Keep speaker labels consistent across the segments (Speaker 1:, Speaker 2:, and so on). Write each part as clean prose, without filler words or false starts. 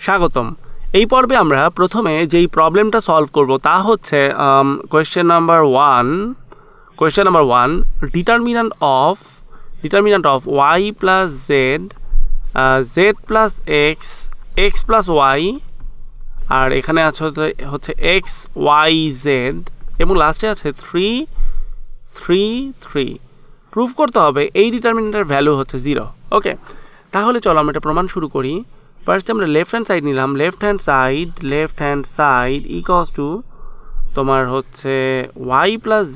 Speaker 1: স্বাগতম। এই পর্বে আমরা প্রথমে যেই প্রবলেমটা সলভ করব তা হচ্ছে question number 1 determinant of y plus Z Z plus X X plus Y আর এখানে আছে হচ্ছে এক্স ওয়াই জেড এবং লাস্টে আছে 3 3 3 প্রুফ করতে হবে এই ডিটারমিন্যান্টের ভ্যালু হচ্ছে 0। ওকে, তাহলে চলো আমরা এটা প্রমাণ শুরু করি। ফার্স্ট আমরা লেফট হ্যান্ড সাইড নিলাম। Left hand side equals to তোমার হচ্ছে y plus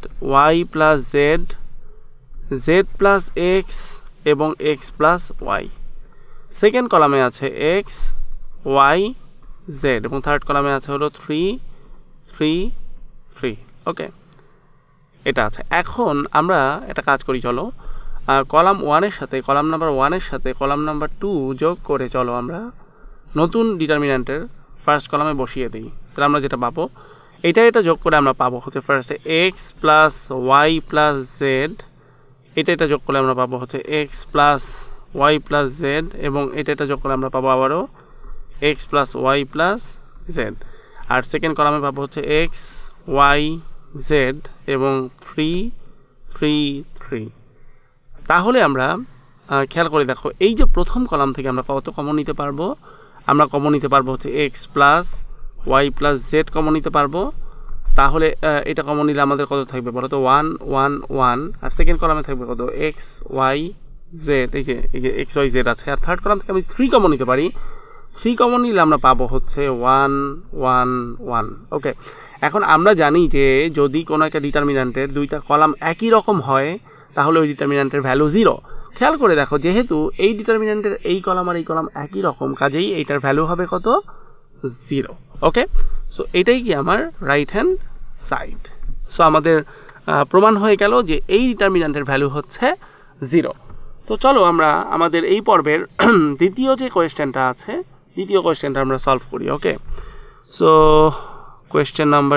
Speaker 1: Z Z plus X এবং এক্স প্লাস ওয়াই। সেকেন্ড কলামে আছে এক্স ওয়াই জেড এবং থার্ড কলামে আছে হলো 3 3 3। ওকে, এটা আছে। এখন আমরা একটা কাজ করি, চলো কলাম 1-এর সাথে কলাম নাম্বার 1-এর সাথে কলাম নাম্বার 2 যোগ করে চলো আমরা নতুন ডিটারমিন্যান্টের ফার্স্ট কলামে বসিয়ে দিই। তাহলে আমরা যেটা পাবো এটা যোগ করে আমরা পাবো হচ্ছে ফার্স্টে X plus Y plus Z, এটা যোগ করলে আমরা পাবো হচ্ছে x plus Y plus Z এবং এটা যোগ করে আমরা পাবো আবারও X plus Y plus Z. আর সেকেন্ড কলামে পাবো হচ্ছে এক্স ওয়াই জেড এবং 3 3 3। তাহলে আমরা খেয়াল করে দেখো এই যে প্রথম কলাম থেকে আমরা কত কমন নিতে পারবো, আমরা কমন নিতে পারবো হচ্ছে x plus Y plus z common নিতে পারবো। তাহলে এটা কমন নিলে আমাদের কত থাকবে বলো তো 1 1 1। আর সেকেন্ড কলামে থাকবে কত এক্স ওয়াই জেড, এই যে এক্স ওয়াই জেড আছে। আর থার্ড কলাম থেকে আমি 3 কমন নিতে পারি, 3 কমন নিলে আমরা পাবো হচ্ছে 1 1 1। ওকে, এখন আমরা জানি যে যদি কোনো একটা ডিটারমিন্যান্টের দুইটা কলাম একই রকম হয় তাহলে ওই ডিটারমিন্যান্টের ভ্যালু 0। খেয়াল করে দেখো যেহেতু এই ডিটারমিন্যান্টের এই কলাম আর এই কলাম একই রকম, কাজেই এইটার ভ্যালু হবে কত 0। ওকে, সো এটাই কি আমার রাইট হ্যান্ড সাইড। সো আমাদের প্রমাণ হয়ে গেল যে এই ডিটারমিন্যান্টের ভ্যালু হচ্ছে 0। তো চলো আমরা আমাদের এই পর্বের দ্বিতীয় যে কোয়েশ্চেনটা আছে দ্বিতীয় কোয়েশ্চেনটা আমরা সলভ করি। Okay, so question number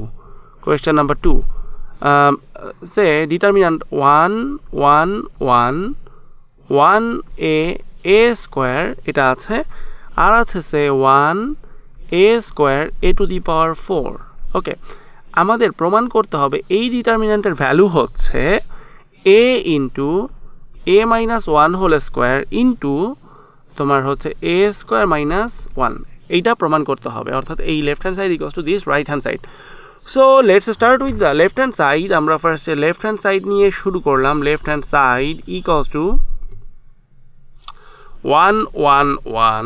Speaker 1: 2 say determinant 1 1 1 1 a square এটা আছে, আর আছে say 1 a square a to the power 4। Okay, আমাদের প্রমাণ করতে হবে এই ডিটারমিন্যান্টের ভ্যালু হচ্ছে a into a minus 1 whole square into তোমার হচ্ছে a স্কোয়ার মাইনাস 1। এইটা প্রমাণ করতে হবে, অর্থাৎ এই left hand side equals to this right hand side. So let's start with the left hand side. আমরা ফার্স্টে লেফট হ্যান্ড সাইড নিয়ে শুরু করলাম। Left hand side equals to 1 1 1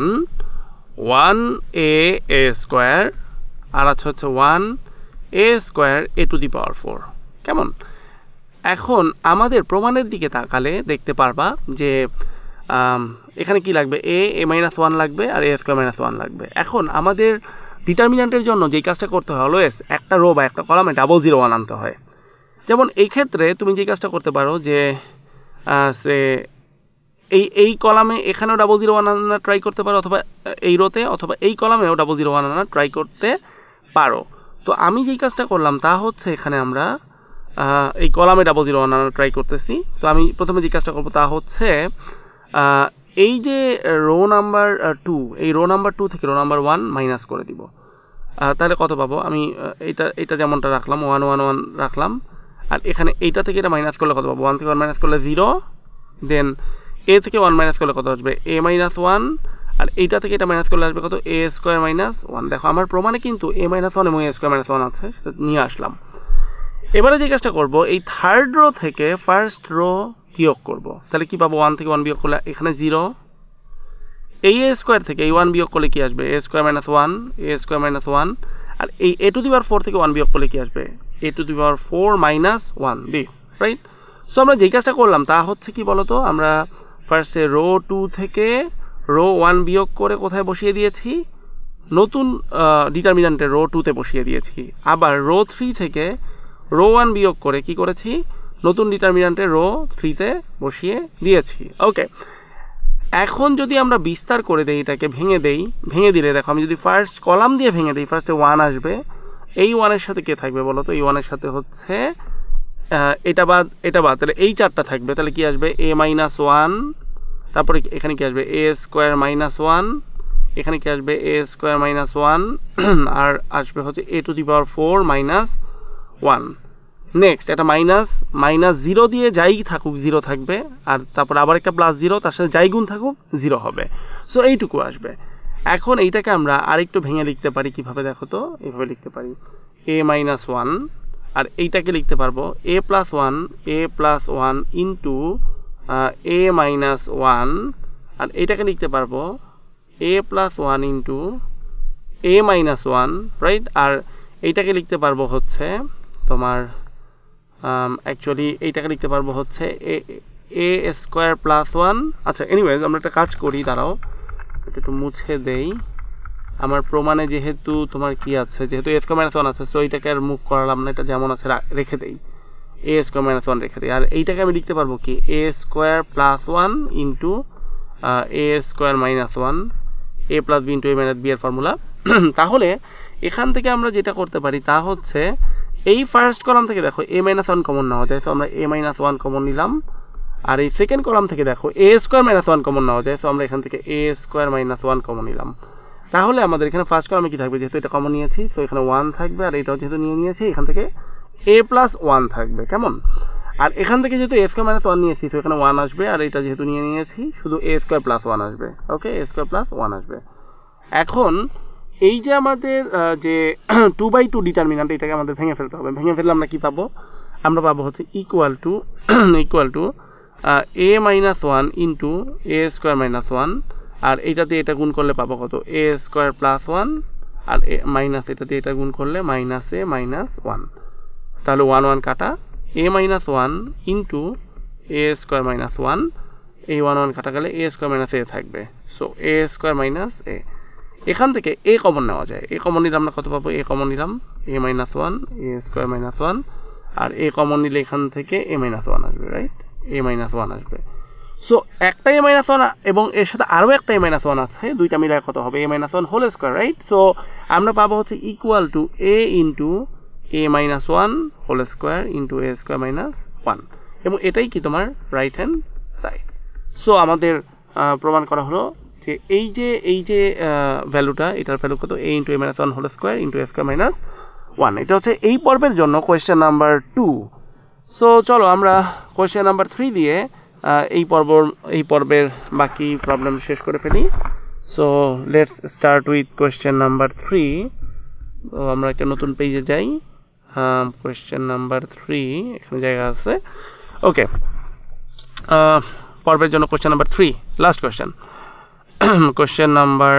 Speaker 1: 1 a square আর আছে হচ্ছে 1 a square a to the power 4। কেমন? এখন আমাদের প্রমাণের দিকে তাকালে দেখতে পারবা যে এখানে কি লাগবে a মাইনাস 1 লাগবে আর a স্কোয়ার মাইনাস 1 লাগবে। এখন আমাদের ডিটারমিন্যান্টের জন্য যেই কাজটা করতে হয় অলওয়েজ একটা রো বা একটা কলামে 001 আনতে হয়। যেমন এই ক্ষেত্রে তুমি যে কাজটা করতে পারো যে সে এই কলামে এখানেও 001 আনার ট্রাই করতে পারো, অথবা এই রোতে অথবা এই কলামেও 001 আনার ট্রাই করতে পারো। তো আমি যেই কাজটা করলাম তা হচ্ছে এখানে আমরা এই কলামে 001 আনার ট্রাই করতেছি। তো আমি প্রথমে যে কাজটা করবো তা হচ্ছে এই যে রো নাম্বার 2 এই রো নাম্বার 2 থেকে রো নাম্বার 1 মাইনাস করে দিব। তাহলে কত পাবো? আমি এটা যেমনটা রাখলাম 1 1 1 রাখলাম, আর এখানে এইটা থেকে এটা মাইনাস করলে কত পাবো? 1 থেকে 1 মাইনাস করলে 0, দেন a থেকে 1 মাইনাস করলে কত আসবে? a মাইনাস 1, আর এইটা থেকে এটা মাইনাস করলে আসবে কত? a square minus 1। দেখো আমার প্রমাণে কিন্তু a মাইনাস 1 এবং a স্কোয়ার মাইনাস 1 আছে, সেটা নিয়ে আসলাম। এবারে যে কাজটা করবো এই থার্ড রো থেকে ফার্স্ট রো বিয়োগ করব। তাহলে কি পাবো? 1 থেকে 1 বিয়োগ করলে এখানে 0। এই a স্কোয়ার থেকে এই 1 বিয়োগ করলে কি আসবে? a square minus 1 a square minus 1। আর এই a টু দি পাওয়ার 4 থেকে 1 বিয়োগ করলে কি আসবে? a to the power 4 minus 1, this right. So আমরা যেই কাজটা করলাম তা হচ্ছে কি বলতো, আমরা ফার্স্টে রো 2 থেকে রো 1 বিয়োগ করে কোথায় বসিয়ে দিয়েছি? নতুন ডিটারমিন্যান্টে রো 2 তে বসিয়ে দিয়েছি। আবার রো 3 থেকে রো 1 বিয়োগ করে কি করেছি? নতুন ডিটারমিন্যান্টে রো 3 তে বসিয়ে দিয়েছি। ওকে, এখন যদি আমরা বিস্তার করে দেই, এটাকে ভেঙে দিলে দেখো আমি যদি ফার্স্ট কলাম দিয়ে ভেঙে দিই, ফার্স্টে 1 আসবে। এই 1 এর সাথে কে থাকবে বলো তো? এই 1 এর সাথে হচ্ছে এটা বাদ, তাহলে এই 4টা থাকবে। তাহলে কি আসবে? a মাইনাস 1, তারপরে এখানে কি আসবে? a স্কোয়ার মাইনাস 1, এখানে কি আসবে a স্কয়ার মাইনাস 1 আর আসবে হচ্ছে a to the power 4 minus 1 next এটা মাইনাস মাইনাস 0 দিয়ে যাই থাকুক 0 থাকবে আর তারপর আবার একটা প্লাস 0 তার সাথে যাই গুণ থাকুক 0 হবে সো এইটুকু আসবে এখন এইটাকে আমরা আরেকটু ভেঙে লিখতে পারি কিভাবে দেখো তো এইভাবে লিখতে পারি a মাইনাস 1 আর এইটাকে লিখতে পারবো a plus 1 into a minus 1 আর এইটাকে লিখতে পারবো a plus 1 into a minus 1 right আর এইটাকে লিখতে পারবো হচ্ছে তোমার অ্যাকচুয়ালি এইটাকে লিখতে পারবো হচ্ছে a স্কয়ার প্লাস 1 আচ্ছা এনিওয়েজ আমরা একটা কাজ করি দাঁড়াও এটা একটু মুছে দেই আমার প্রমাণে যেহেতু তোমার কি আছে যেহেতু a স্কয়ার মাইনাস 1 আছে সো এইটাকে আর মুভ করালাম না এটা যেমন আছে রেখে দেই a স্কয়ার মাইনাস 1 রেখে দেই আর এইটাকে আমি লিখতে পারবো কি a square plus 1 into a square minus 1 a plus b into a minus b এর ফর্মুলা তাহলে এখান থেকে আমরা যেটা করতে পারি তা হচ্ছে এই ফার্স্ট কলাম থেকে দেখো a মাইনাস 1 কমন নেওয়া যায় সো আমরা a মাইনাস 1 কমন নিলাম আর এই সেকেন্ড কলাম থেকে দেখো a স্কয়ার মাইনাস 1 কমন নেওয়া যায় সো আমরা এখান থেকে a স্কয়ার মাইনাস 1 কমন নিলাম তাহলে আমাদের এখানে ফার্স্ট কলামে কি থাকবে যেহেতু এটা কমন নিয়েছি সো এখানে 1 থাকবে আর এটাও যেহেতু নিয়েছি এখান থেকে a প্লাস 1 থাকবে কেমন আর এখান থেকে যেহেতু a স্কয়ার মাইনাস 1 নিয়েছি সো এখানে 1 আসবে আর এটা যেহেতু নিয়েছি শুধু a স্কয়ার প্লাস 1 আসবে ওকে a স্কয়ার প্লাস 1 আসবে এখন এই যে আমাদের যে 2/2 ডিটারমিন্যান্ট এটাকে আমাদের ভেঙে ফেলতে হবে ভেঙে ফেললে আমরা কি পাবো আমরা পাবো হচ্ছে equal to a minus 1 into a square minus 1 আর এইটা দিয়ে এটা গুণ করলে পাবো কত a স্কয়ার প্লাস 1 আর মাইনাস এটা দিয়ে এটা গুণ করলে মাইনাস a মাইনাস 1 তাহলে 1 1 কাটা a minus 1 into a square minus 1 এই 1 1 কাটা গেলে a স্কয়ার মাইনাস a থাকবে so a square minus a এখান থেকে a কমন নেওয়া যায় a কমন নিলাম আমরা কত পাবো a কমন নিলাম a minus 1 a square minus 1 আর a কমন নিলে এখান থেকে a মাইনাস 1 আসবে রাইট a মাইনাস 1 আসবে সো একটা a মাইনাস 1 এবং এর সাথে আরও একটা a মাইনাস 1 আছে দুইটা মিলে কত হবে a minus 1 whole square right so আমরা পাবো হচ্ছে equal to a into a minus 1 whole square into a square minus 1 এবং এটাই কি তোমার রাইট হ্যান্ড সাইড সো আমাদের প্রমাণ করা হলো যে এই যে ভ্যালুটা এটার ভ্যালু কত a into a minus 1 whole square into a square minus 1 এটা হচ্ছে এই পর্বের জন্য কোয়েশ্চেন নাম্বার 2 সো চলো আমরা কোয়েশ্চেন নাম্বার 3 দিয়ে এই পর্বের বাকি প্রবলেম শেষ করে ফেলি so let's start with question number 3 তো আমরা একটা নতুন পেজে যাই কোয়েশ্চেন নাম্বার 3 এখানে জায়গা আছে ওকে পর্বের জন্য question number 3 last question question number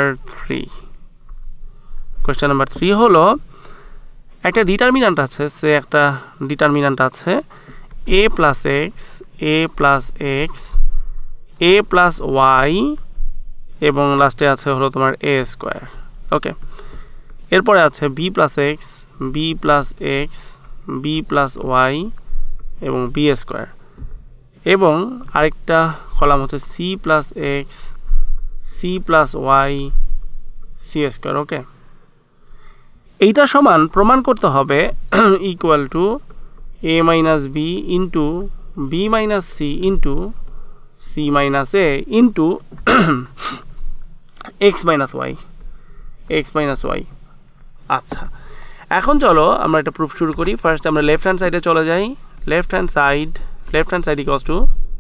Speaker 1: 3 হলো একটা ডিটারমিন্যান্ট আছে সে একটা ডিটারমিন্যান্ট আছে a plus x a plus y এবং লাস্টে আছে হলো তোমার a স্কয়ার ওকে এরপরে আছে b plus x b plus x b plus y এবং b স্কয়ার এবং আরেকটা কলাম হচ্ছে c plus x c plus y c square okay এইটা সমান প্রমাণ করতে হবে equal to a minus b into b minus c into c minus a into x minus y আচ্ছা এখন চলো আমরা এটা প্রুফ শুরু করি ফার্স্ট আমরা লেফট হ্যান্ড সাইডে চলে যাই left hand side equals to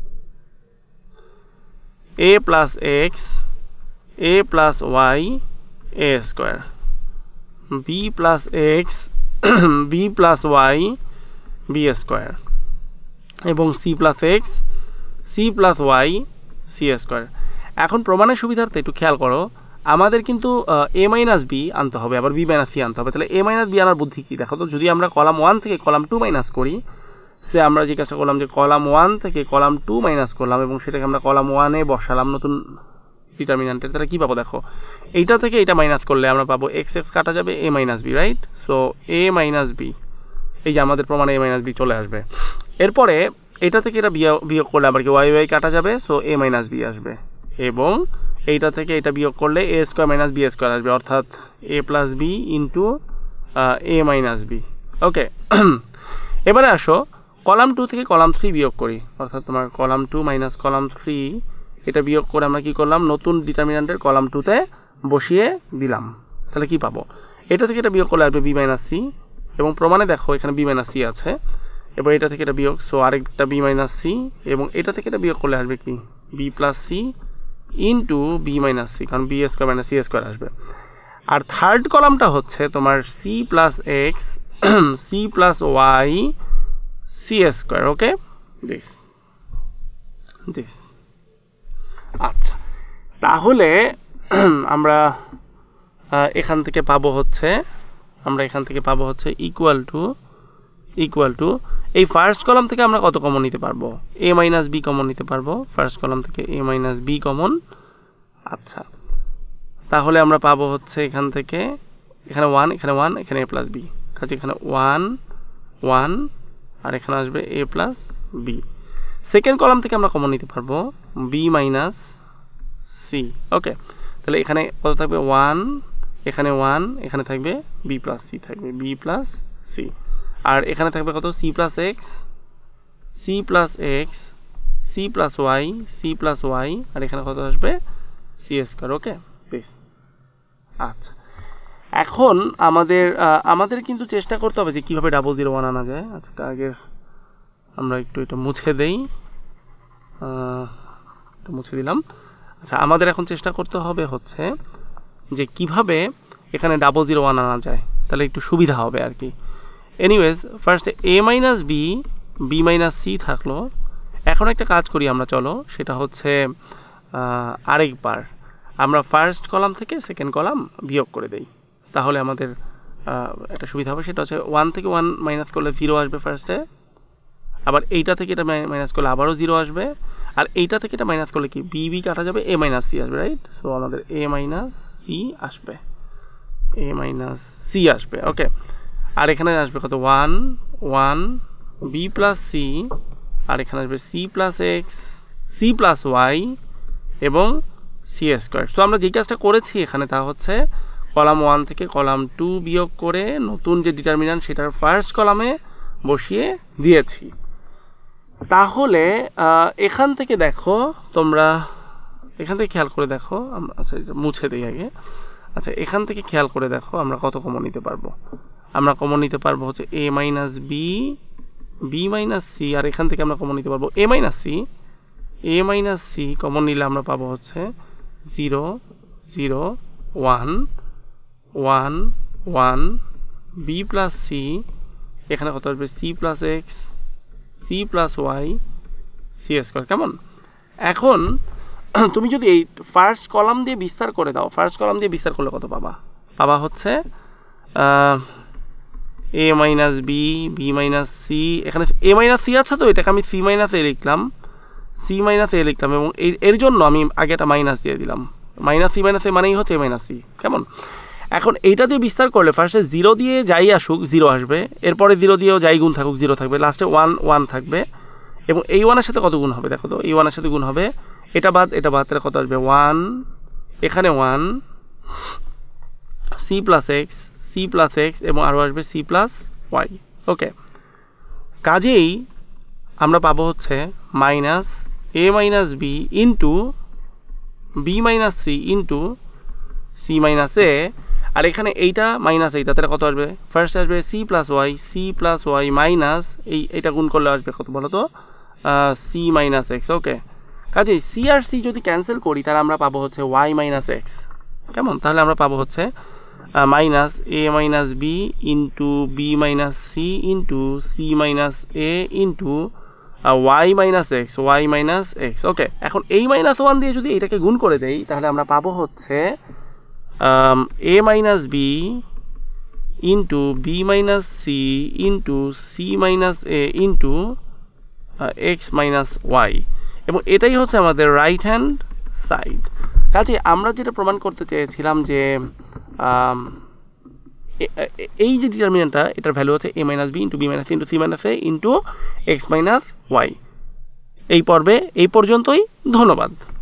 Speaker 1: a plus x a plus y a square b plus x b plus y b square এবং c plus x c plus y c square এখন প্রমাণের সুবিধার্থে একটু খেয়াল করো আমাদের কিন্তু a মাইনাস b আনতে হবে আবার b মাইনাস c আনতে হবে তাহলে a মাইনাস b আনার বুদ্ধি কি দেখো তো যদি আমরা কলাম 1 থেকে কলাম 2 মাইনাস করি সে আমরা যে কাজটা করলাম যে কলাম 1 থেকে কলাম 2 মাইনাস করলাম এবং সেটাকে আমরা কলাম 1 এ বসালাম নতুন ডিটারমিন্যান্টে তাহলে কি পাবো দেখো এইটা থেকে এটা মাইনাস করলে আমরা পাবো x কাটা যাবে a minus b right so a minus b এই যে আমাদের প্রমাণে a মাইনাস b চলে আসবে এরপরে এটা থেকে এটা বিয়োগ করলে আবার কি y কাটা যাবে সো a মাইনাস b আসবে এবং এইটা থেকে এটা বিয়োগ করলে a square minus b square আসবে অর্থাৎ a plus b into a minus b okay এবারে আসো কলাম 2 থেকে কলাম 3 বিয়োগ করি অর্থাৎ তোমার কলাম 2 মাইনাস কলাম 3 এটা বিয়োগ করে আমরা কি করলাম নতুন ডিটারমিন্যান্টের কলাম 2 তে বসিয়ে দিলাম, তাহলে কি পাবো? এটা থেকে এটা বিয়োগ করলে আসবে বি মাইনাস সি, এবং প্রমাণে দেখো এখানে বি মাইনাস সি আছে, এবং এটা থেকে এটা বিয়োগ, সো আরেকটা বি মাইনাস সি, এবং এটা থেকে এটা বিয়োগ করলে আসবে কি b plus c into b minus c, কারণ b square minus c square আসবে। আর থার্ড কলামটা হচ্ছে তোমার c plus x c plus y c square. Okay, this আচ্ছা, তাহলে আমরা এখান থেকে পাবো হচ্ছে ইকুয়াল টু এই ফার্স্ট কলাম থেকে আমরা কত কমন নিতে পারবো? এ মাইনাস বি কমন নিতে পারবো ফার্স্ট কলাম থেকে, এ মাইনাস বি কমন। আচ্ছা, তাহলে আমরা পাবো হচ্ছে এখান থেকে এখানে 1 এখানে 1 এখানে এ প্লাস বি, কাজে এখানে 1 1 আর এখানে আসবে a plus b. Second column থেকে আমরা কমন নিতে পারবো বি মাইনাস সি। ওকে, তাহলে এখানে কত থাকবে? 1 এখানে 1 এখানে থাকবে বি প্লাস সি, থাকবে বি প্লাস সি, আর এখানে থাকবে কত? C plus x c plus x c plus Y, আর এখানে কত আসবে? C square. ওকে, বেশ। আচ্ছা, এখন আমাদের কিন্তু চেষ্টা করতে হবে যে কীভাবে 001 আনা যায়। আচ্ছা, আগের আমরা একটু এটা মুছে দেই, মুছে দিলাম। আচ্ছা, আমাদের এখন চেষ্টা করতে হবে হচ্ছে যে কিভাবে এখানে 001 আনা যায়, তাহলে একটু সুবিধা হবে আর কি। এনিওয়েজ, ফার্স্টে a minus b b minus c থাকলো। এখন একটা কাজ করি আমরা, চলো, সেটা হচ্ছে আরেকবার আমরা ফার্স্ট কলাম থেকে সেকেন্ড কলাম বিয়োগ করে দেই, তাহলে আমাদের একটা সুবিধা হবে। সেটা হচ্ছে 1 থেকে 1 মাইনাস করলে 0 আসবে ফার্স্টে, আবার এইটা থেকে এটা মাইনাস করলে আবারও 0 আসবে, আর এইটা থেকে এটা মাইনাস করলে কি বি বি কাটা যাবে, এ মাইনাস সি আসবে, রাইট? সো আমাদের এ মাইনাস সি আসবে, ওকে। আর এখানে আসবে কত? 1 1 বি প্লাস সি, আর এখানে আসবে c plus x c plus y এবং সি স্কোয়ার। সো আমরা যে কাজটা করেছি এখানে তা হচ্ছে কলাম 1 থেকে কলাম 2 বিয়োগ করে নতুন যে ডিটারমিন্যান্ট সেটার ফার্স্ট কলামে বসিয়ে দিয়েছি। তাহলে এখান থেকে দেখো, তোমরা এখান থেকে খেয়াল করে দেখো, আচ্ছা মুছে দিই আগে। আচ্ছা, এখান থেকে খেয়াল করে দেখো আমরা কত কমন নিতে পারবো। আমরা কমন নিতে পারবো হচ্ছে a minus b b minus c, আর এখান থেকে আমরা কমন নিতে পারবো এ মাইনাস সি কমন নিলে আমরা পাবো হচ্ছে 0 0 1 1 1 বি প্লাস সি, এখানে কত আসবে? C plus x c plus y c square. কেমন? এখন তুমি যদি এই ফার্স্ট কলাম দিয়ে বিস্তার করে দাও, ফার্স্ট কলাম দিয়ে বিস্তার করলে কত পাবা হচ্ছে a minus b b minus c, এখানে এ মাইনাস সি আছে, তো এটাকে আমি সি মাইনাস এ লিখলাম এবং এর জন্য আমি আগে একটা মাইনাস দিয়ে দিলাম। মাইনাস সি মাইনাস এ মানেই হচ্ছে এ মাইনাস সি। কেমন? এখন এইটা দিয়ে বিস্তার করলে ফার্স্টে 0 দিয়ে যাই আসুক 0 আসবে, এরপরে 0 দিয়েও যাই গুণ থাকুক 0 থাকবে, লাস্টে 1 1 থাকবে, এবং এই 1-এর সাথে কত গুণ হবে দেখো তো? এই 1-এর সাথে গুণ হবে, এটা বাদ তাহলে কত আসবে? 1 এখানে 1 সি প্লাস এক্স এবং আরও আসবে সি প্লাস ওয়াই। ওকে, কাজেই আমরা পাবো হচ্ছে minus a minus b into b minus c into c minus a, আর এখানে এইটা মাইনাস এইটা, তাহলে কত আসবে? ফার্স্ট আসবে সি প্লাস ওয়াই মাইনাস এইটা গুণ করলে আসবে কত বলো তো? C minus x. ওকে, কাজেই সি আর সি যদি ক্যান্সেল করি তাহলে আমরা পাবো হচ্ছে ওয়াই মাইনাস এক্স। কেমন? তাহলে আমরা পাবো হচ্ছে minus a minus b into b minus c into c minus a into y minus x. Okay, এখন এই মাইনাস 1 দিয়ে যদি এটাকে গুণ করে দেই তাহলে আমরা পাবো হচ্ছে a minus b into b minus c into c minus a into x minus y, এবং এটাই হচ্ছে আমাদের রাইট হ্যান্ড সাইড। কাজে আমরা যেটা প্রমাণ করতে চেয়েছিলাম যে এই যে ডিটারমিনেন্টটা, এটার ভ্যালু হচ্ছে a minus b into b minus into c minus a into x minus y. এই পর্বে এই পর্যন্তই, ধন্যবাদ।